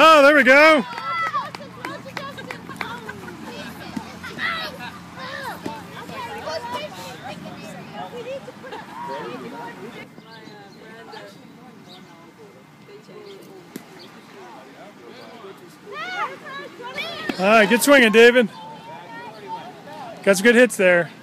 Oh, there we go. All right, good swinging, David. Got some good hits there.